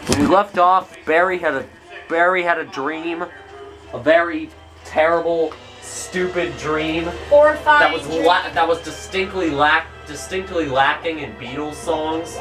When we left off, Barry had a dream, a very terrible, stupid dream Horrifying. that was distinctly lacking in Beatles songs.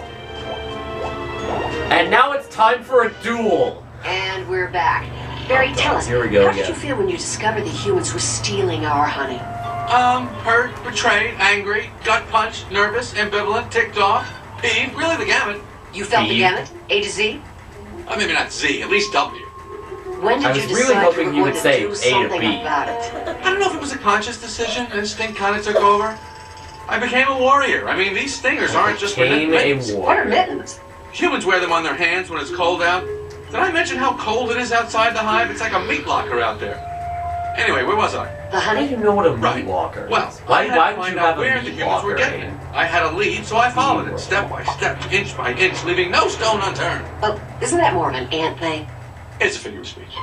And now it's time for a duel. And we're back. Barry, tell us, Here we go how did you feel when you discovered the humans were stealing our honey? Hurt, betrayed, angry, gut punched, nervous, ambivalent, ticked off, peeved, really the gamut. You felt the Peeved. gamut? A to Z? Maybe not Z, at least W. When did I you was decide really hoping you were you would going say to do A to something B. about it? I don't know if it was a conscious decision, instinct kind of took over. I became a warrior. I mean, these stingers aren't just for Became a mittens. What are warrior. mittens? Humans wear them on their hands when it's cold out. Did I mention how cold it is outside the hive? It's like a meat locker out there. Anyway, where was I? The How do honey? you know what a meat Right. walker is? Well, why I had to would find you out have where a the meat humans were walker? getting it. I had a lead, so I followed it, step by step, inch by inch, leaving no stone unturned. Oh, isn't that more of an ant thing? It's a figure of speech.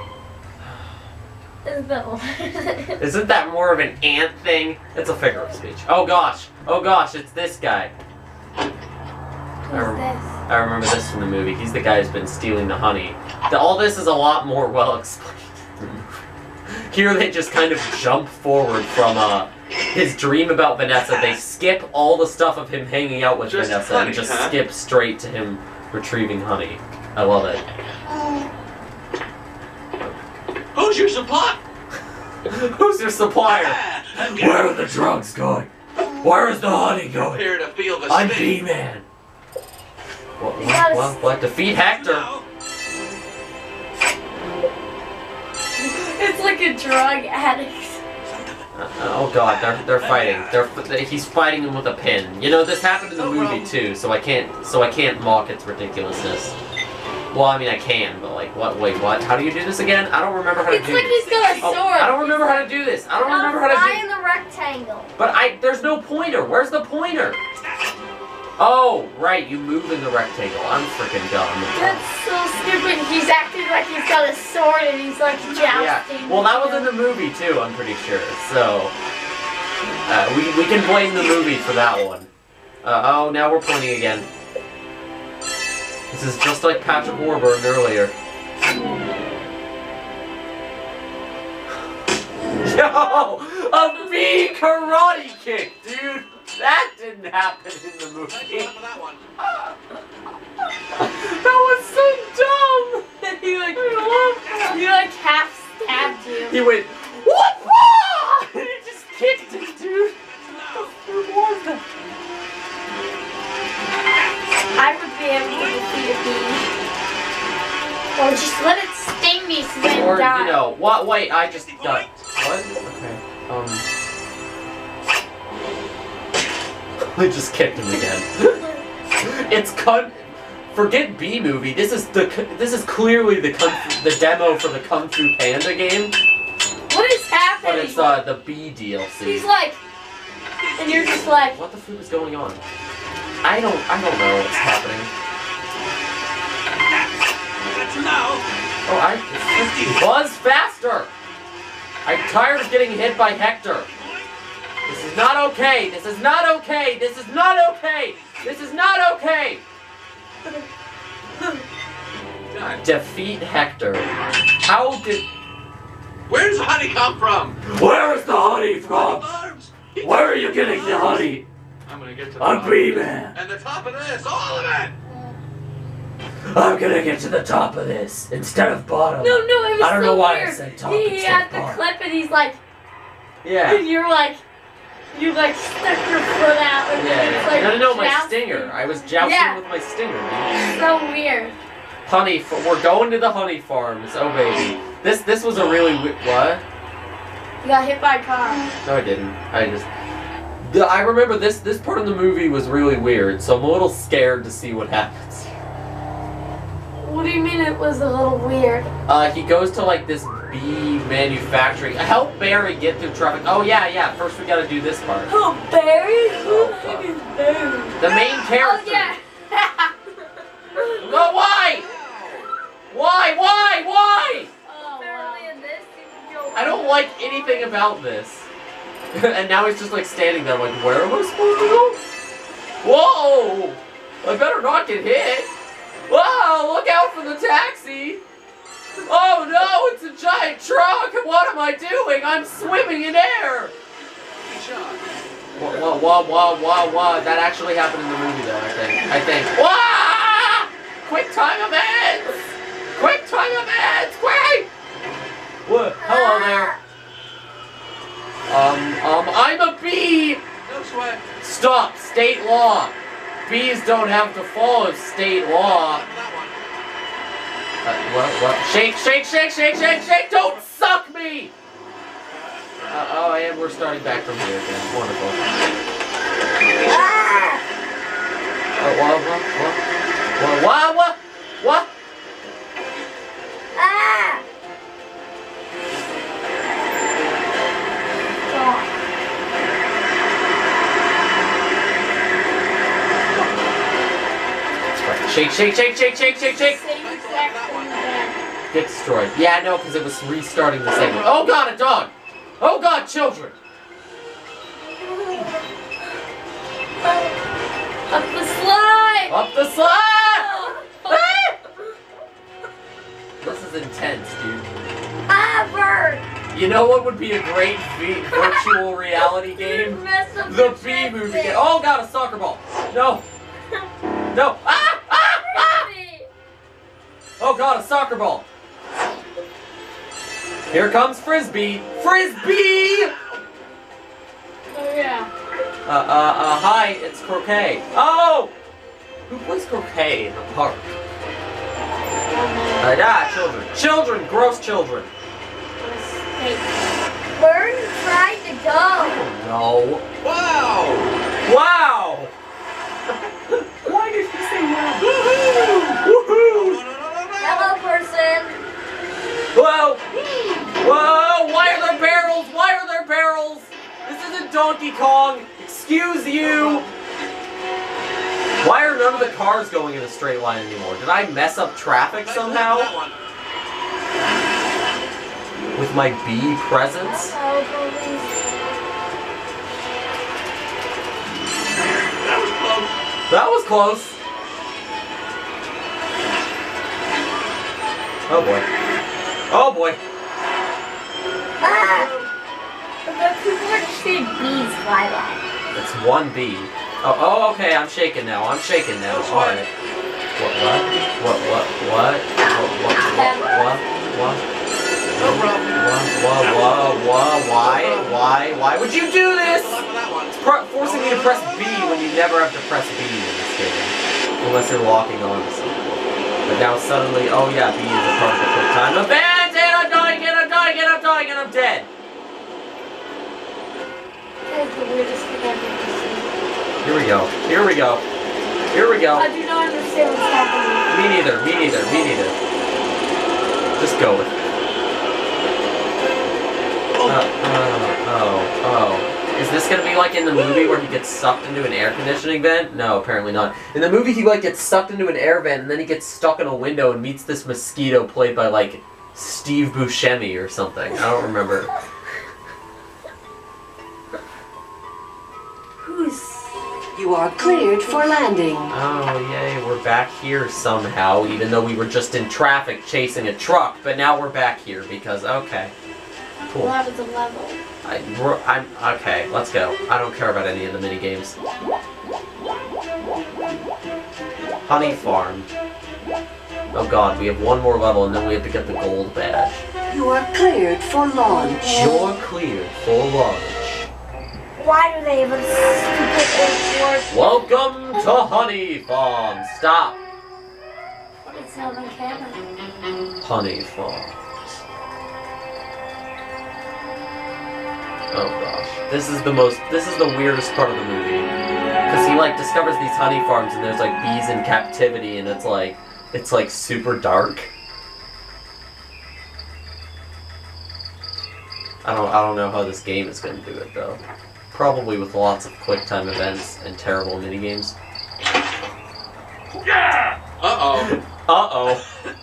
No. Isn't that more of an ant thing? It's a figure of speech. Oh gosh, it's this guy. Who's this? I remember this from the movie. He's the guy who's been stealing the honey. All this is a lot more well explained in the movie. Here they just kind of jump forward from his dream about Vanessa. They skip all the stuff of him hanging out with Just Vanessa honey, and just huh? skip straight to him retrieving honey. I love it. Who's your supply? Who's your supplier? I'm Where are the drugs going? Where is the honey going? here to feel the I'm sting. B-Man. Yes. What? Defeat Hector. No. It's like a drug addict. Oh god, they're fighting. He's fighting him with a pin. You know, this happened in the No movie problem. too, so I can't mock its ridiculousness. Well, I mean I can, but like what? Wait, what? How do you do this again? I don't remember how to It's do like this. he's got a sword. I don't remember how to do this. I don't remember how Fly to in do. the rectangle. But there's no pointer. Where's the pointer? Oh, right, you move in the rectangle. I'm freaking dumb. That's so stupid. He's acting like he's got a sword and he's like Yeah. jousting. Well, that was in the movie too. I'm pretty sure. So we can blame the movie for that one. Oh, now we're pointing again. This is just like Patrick Warburton earlier. Yo, a bee karate kick, dude. That didn't happen in the movie. That one. That was so dumb. he like half stabbed you. He went, whoop! And he just kicked it, dude. What was that? I would be able to defeat a bee. Or just let it sting me so then Or, die. you know, what? Wait, I just got. What? Okay. I just kicked him again. It's Forget B movie. This is clearly the demo for the Kung Fu Panda game, What is happening? but it's the B DLC. He's like, and you're just like, What the fuck is going on? I don't know what's happening. Oh, Buzz faster! I'm tired of getting hit by Hector. This is not okay. This is not okay. This is not okay. This is not okay. Defeat Hector. How did? Where does the honey come from? Where is the honey from? Arms. Where are you getting the honey? I'm gonna get to the I'm top of B-Man. this. And the top of this, all of it. I'm gonna get to the top of this instead of bottom. no, it was I don't so know why I weird. said top He instead had of the bottom. clip and he's like, Yeah. and you like stuck your foot out and then it's like No, my jousting. stinger. I was jousting Yeah. with my stinger, dude. So weird. Honey, we're going to the honey farms. Oh baby, this was a really what? You got hit by a car. No, I didn't. I remember this part of the movie was really weird, so I'm a little scared to see what happens. What do you mean it was a little weird? He goes to like this bee manufacturing. Help Barry get through traffic. Oh yeah. First we gotta do this part. Oh, Barry? Oh, fuck. Who is Barry? The main character. Oh, yeah. No, why? Why? Oh, wow. I don't like anything about this. And now he's just like standing there like, where am I supposed to go? Whoa! I better not get hit. Whoa! Look out off in the taxi! Oh no, it's a giant truck! What am I doing? I'm swimming in air! What? That actually happened in the movie though, I think. Wah! Quick time events! Quick time events! Quick! What? Hello there. I'm a bee! No sweat. Stop! State law! Bees don't have to follow state law. What? Shake! Don't suck me! Oh, and we're starting back from here again. Wonderful. What? Shake! Same exact thing again. Get destroyed. Yeah, no, because it was restarting the segment. Oh god, a dog! Oh god, children! Up the slide! Up the slide! Ah! This is intense, dude. Bird! You know what would be a great virtual reality game? The Bee Movie game. Oh god, a soccer ball! No! No! Ah! Oh god, a soccer ball! Here comes Frisbee! Frisbee! Oh yeah. Hi, it's croquet. Oh! Who plays croquet in the park? Children. Children! Gross children! Bird tried to go. Oh no. Wow! Wow! Why did you say wow? Woohoo! Hello, person. Whoa! Whoa! Why are there barrels? Why are there barrels? This isn't Donkey Kong! Excuse you! Why are none of the cars going in a straight line anymore? Did I mess up traffic somehow? With my bee presence? Oh, police. That was close. That was close. Oh boy. Oh boy. The people are just saying bees fly by. It's one bee. Oh, okay, I'm shaking now. Alright. What? No problem. Why would you do this? Good luck with that one. It's forcing me to press B when you never have to press B in this game. Unless you're locking on to something. But now suddenly, oh yeah, B is a part of the quick time event, and I'm dying, and I'm dead. That is the weirdest thing I've ever seen. Here we go. I do not understand what's happening. Me neither. Just go with it. Is this gonna be like in the movie where he gets sucked into an air conditioning vent? No, apparently not. In the movie, he like gets sucked into an air vent and then he gets stuck in a window and meets this mosquito played by like Steve Buscemi or something. I don't remember. You are cleared for landing. Oh, yay, we're back here somehow, even though we were just in traffic chasing a truck, but now we're back here because, okay. Cool. That was a level. I'm okay, let's go. I don't care about any of the mini games. Honey Farm. Oh god, we have one more level and then we have to get the gold badge. You are cleared for launch. You're cleared for launch. Why do they have a stupid airport? Welcome to Honey Farm. Stop. It's not on camera. Honey Farms. Oh gosh. This is the weirdest part of the movie. Because he like discovers these honey farms and there's like bees in captivity and it's like super dark. I don't know how this game is gonna do it though. Probably with lots of quick time events and terrible minigames. Yeah! Uh-oh. Uh-oh.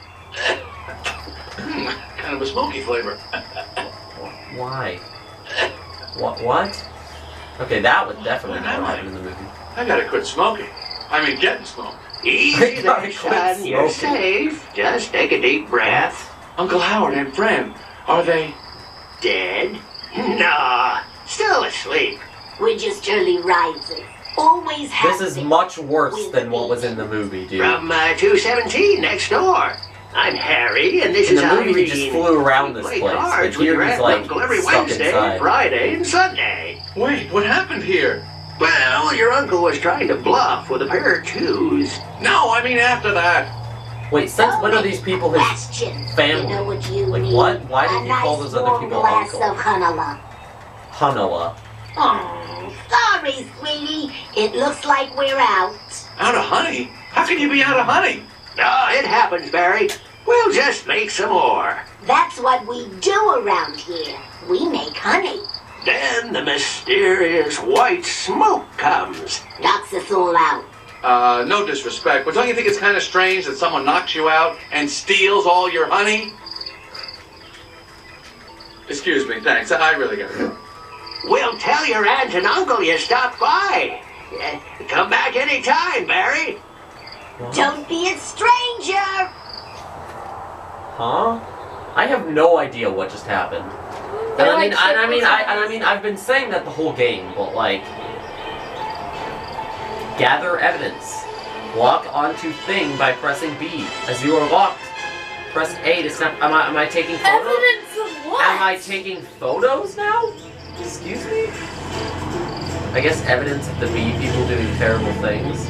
Kind of a smoky flavor. Why? What? Okay, that would definitely never happen in the movie. I gotta quit smoking. I mean, getting smoked. Easy gotta there, quit son. You're smoking. safe. Just take a deep breath. Uncle Howard and Fran, are they? Dead? Nah, still asleep. We're just early risers. Always have This is been. much worse than what was in the movie, dude. From 217 next door. I'm Harry, and this In is the movie, he Irene. just flew around We this play place, cards but with here your he's, Aunt like, Uncle every stuck Wednesday, inside. Friday, and Sunday. Wait, what happened here? Well, your uncle was trying to bluff with a pair of twos. No, I mean after that. Wait, since when are these people his Questions. family? You know what you Like, need? what? Why did A he call nice those other warm people glass uncle? of Hanala. Hanoa? Oh, sorry, sweetie. It looks like we're out. Out of honey? How can you be out of honey? Oh, it happens, Barry. We'll just make some more. That's what we do around here. We make honey. Then the mysterious white smoke comes. Knocks us all out. No disrespect, but don't you think it's kind of strange that someone knocks you out and steals all your honey? Excuse me, thanks. I really gotta go. We'll tell your aunt and uncle you stopped by. Come back anytime, Barry. Don't be a stranger. Huh? I have no idea what just happened. And They're I mean, like I mean, circles. I've been saying that the whole game, but like, gather evidence. Lock onto thing by pressing B. As you are locked, press A to snap. Am I taking photos? Evidence of what? Am I taking photos now? Excuse me? I guess evidence of the bee people doing terrible things.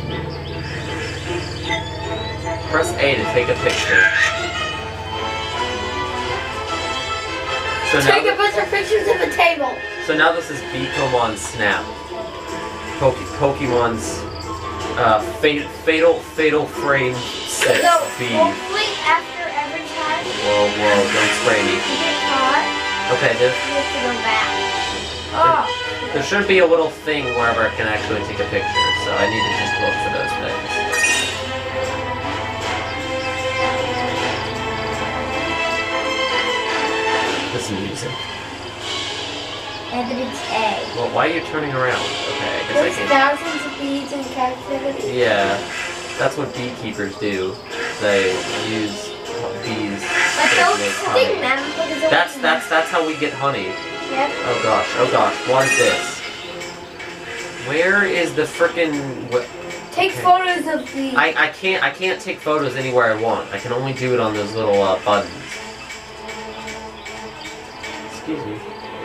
Press A to take a picture. So Take now, a bunch of pictures of a table. so now this is Pokemon Snap. Pokemon's fatal frame 6 So, B. hopefully after every time Whoa, don't spray me. you get caught, Okay, you have to go back. Oh, there should be a little thing wherever it can actually take a picture, so I need to just look for those things. This music. evidence A. Well, why are you turning around? Okay, I guess There's I can. thousands of bees in captivity. Yeah, that's what beekeepers do. They use bees But to don't make sting honey. them because it That's how we get honey. Yep. Oh gosh, what is this? Where is the frickin' Take Okay. photos of the. I can't take photos anywhere I want. I can only do it on those little buttons. Excuse me.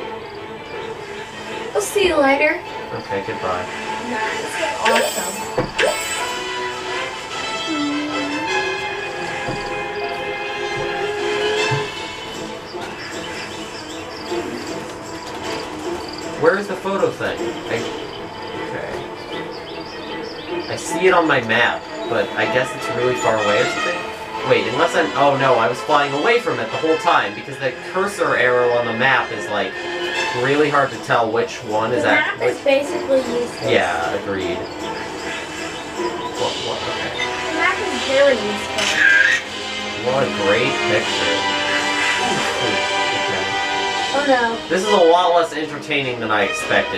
We'll see you later. Okay, goodbye. Nice. Awesome. Where is the photo thing? Okay. I see it on my map, but I guess it's really far away or something? Wait, unless I'm... Oh no, I was flying away from it the whole time, because the cursor arrow on the map is, like, really hard to tell which one The is map actually... is basically useless. Yeah, agreed. What, okay. The map is very useful. What a great picture. Okay. Oh no. This is a lot less entertaining than I expected.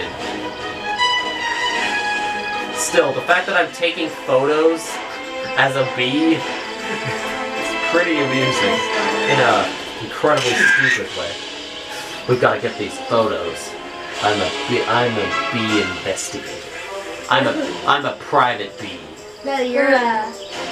Still, the fact that I'm taking photos as a bee is pretty amusing in a incredibly stupid way. We've got to get these photos. I'm a bee investigator. I'm a private bee. No, you're a.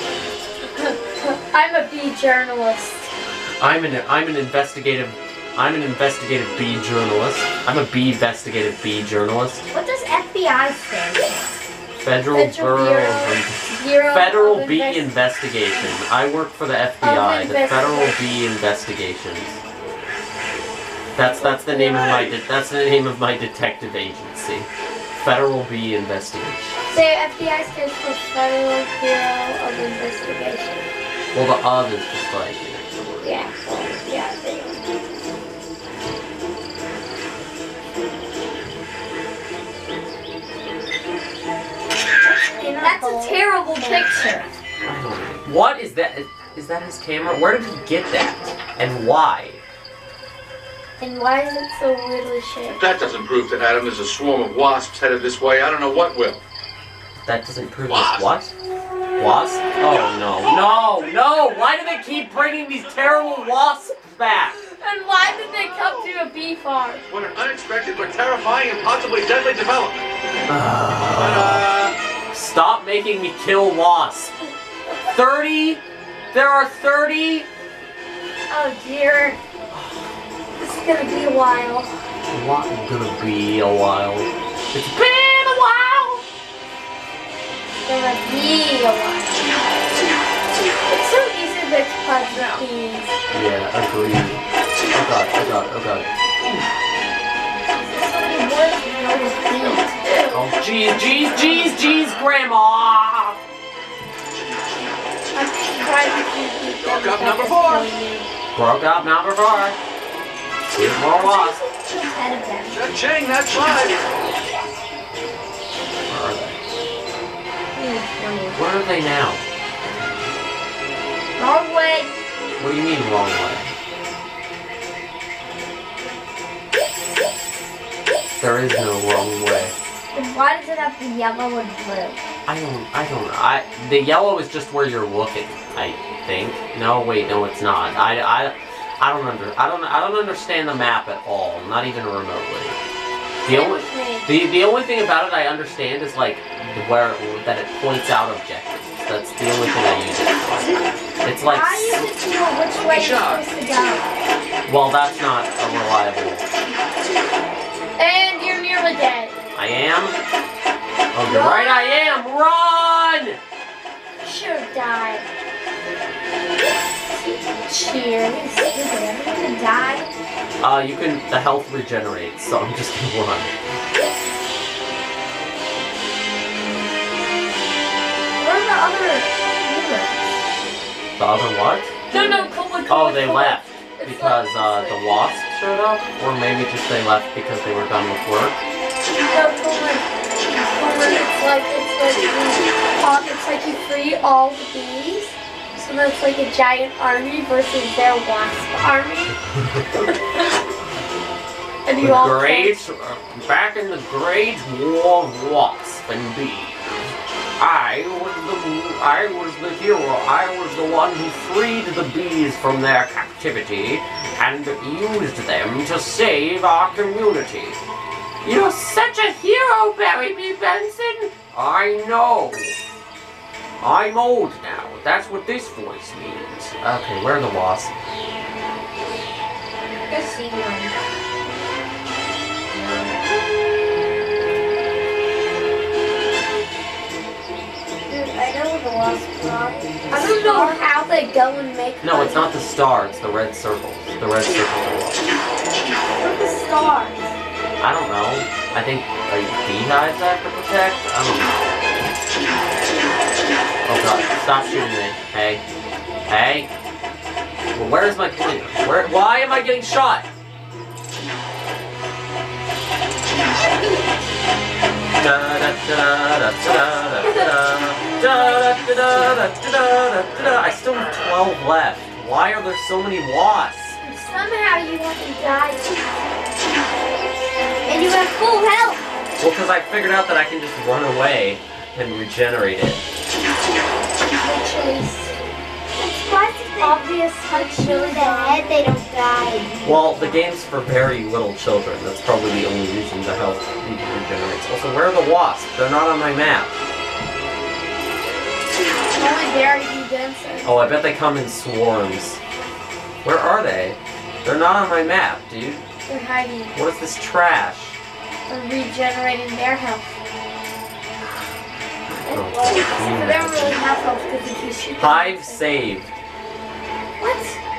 I'm a bee journalist. I'm an investigative bee journalist. I'm a investigative bee journalist. What does FBI stand for? Federal Bureau of Bee Invest- Investigation. I work for the FBI, the Federal Investigation. Bee Investigations. That's the name of my detective agency. Federal Bee Investigation. Say FBI stands for Federal Bureau of Investigation. Well, the of is just like an extra word. Yeah. Well, yeah. They don't. That's a terrible picture. I don't know. What is that? Is that his camera? Where did he get that? And why? And why is it so weirdly shaped? If that doesn't prove that Adam is a swarm of wasps headed this way, I don't know what will. That doesn't prove What? this. What? Wasp? Oh no. No! No! Why do they keep bringing these terrible wasps back? And why did they come to a bee farm? What an unexpected but terrifying and possibly deadly development. Ta-da! Stop making me kill wasps. 30? There are 30? Oh dear. This is gonna be a while. What gonna be a while? It's been a while! It's gonna be a while. It's so easy to mix puns with bees. Yeah, agreed. Oh god, oh god, oh god. There's so many words to know with bees too. Oh jeez, jeez, jeez, jeez, Grandma! I'm trying to keep people. Broke up number 4. Broke up number 4. Here's more wasps. Ahead of them. Cha-ching, that's 5. Where are they? Where are they now? Wrong way. What do you mean wrong way? There is no wrong way. Then why does it have the yellow and blue? The yellow is just where you're looking, I think. No, wait, no, it's not. I don't understand the map at all, not even remotely. The only thing about it I understand is like that it points out objectives. That's the only thing I use it for. It's like, Why is it to know which way you're supposed to go? well, that's not a reliable. And you're nearly dead. I am. Oh, you're right, I am. Run! You should have died. Cheers. You're gonna die. You can. The health regenerates, so I'm just gonna run. Where are the other humans? The other what? No, Cola. Oh, they left because the wasps showed up, or maybe just they left because they were done with work. No, Cola. It's like you free all the bees. So that's like a giant army versus their wasp army. And you all Back in the Great War of Wasps and Bees, I was the hero. I was the one who freed the bees from their captivity and used them to save our community. You're such a hero, Barry B. Benson. I know. I'm old now. That's what this voice means. Okay, where are the wasps? I see one. Dude, I know where the wasps are. I don't know how they go and make No, it's not the star. It's the red circles. The red circles are wasps. What are the stars? I don't know. I think like beehives I have to protect. I don't know. Oh god! Stop shooting me. Hey. Hey. Well, where is my pointer? Why am I getting shot? I still have 12 left. Why are there so many wasps? Somehow you haven't died. And you have full health. Well, because I figured out that I can just run away and regenerate it. Which is obvious. Punch you in the head, they don't die. Well, the game's for very little children. That's probably the only reason the health regenerates. Also, where are the wasps? They're not on my map. Only Barry B. Benson. Oh, I bet they come in swarms. Where are they? They're not on my map, dude. They're hiding. What is this trash? They're regenerating their health. Oh, They don't really have health because if you shoot them. Hive saved. What?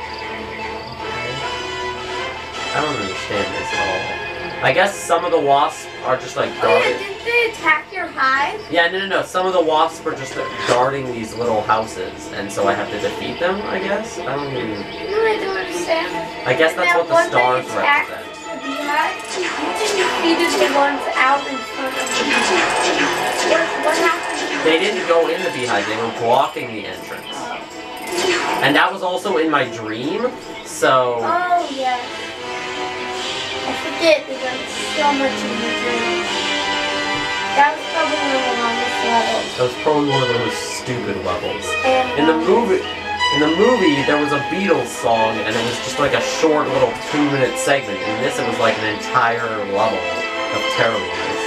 I don't understand this at all. I guess some of the wasps are just like Oh yeah, guarding. didn't they attack your hive? Yeah, no. Some of the wasps are just guarding these little houses, and so I have to defeat them, I guess? I don't even... No, I don't understand. I guess that's what the stars When they attacked represent. the beehive, you defeated the ones out in front of the beehive. What happened? They didn't go in the beehive, they were blocking the entrance. And that was also in my dream, so... Oh, yes. I forget because it's so much in the dream. That was probably one of the longest levels. That was probably one of the most stupid levels. And In the movie, there was a Beatles song, and it was just like a short little 2-minute segment. In this, it was like an entire level of terribleness.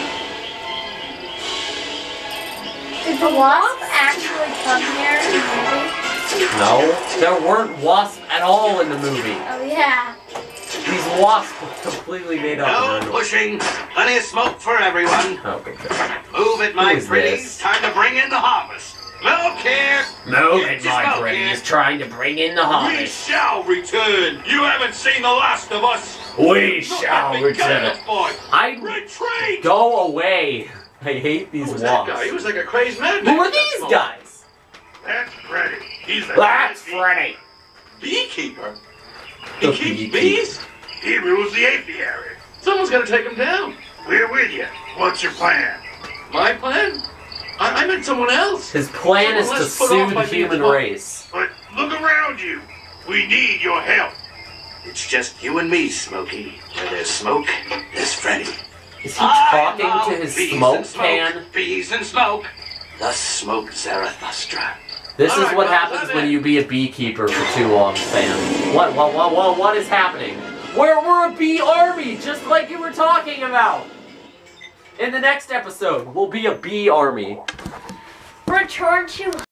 Did the wasp actually come here in the movie? No, there weren't wasps at all in the movie. Oh yeah. These wasps were completely made up. No in the- pushing. Plenty of smoke for everyone. Oh, good God. Move it, my Who is pretties. this? Time to bring in the harvest. Milk here. Move Get it, your my smoke pretties, here. trying to bring in the We harvest. shall return. You haven't seen the last of us. We shall return. Boy. I Retreat. go away. I hate these Who was that guy? He wasps. was like a crazed madman. Who are these guys? That's Freddy. He's the That's Freddy. Beekeeper? The He keeps beekeeper. bees? He rules the apiary. Someone's got to take him down. We're with you. What's your plan? My plan? I meant someone else. His plan is to Let's put sue off the by being human smart. race. But look around you. We need your help. It's just you and me, Smokey. Where there's smoke, there's Freddy. Is he talking to his Bees smoke and smoke, can? Bees and smoke. The smoke Zarathustra. This is Alright, what well, happens that's when it. you be a beekeeper for too long, Sam. What is happening? We're a bee army, just like you were talking about! In the next episode, we'll be a bee army. Return to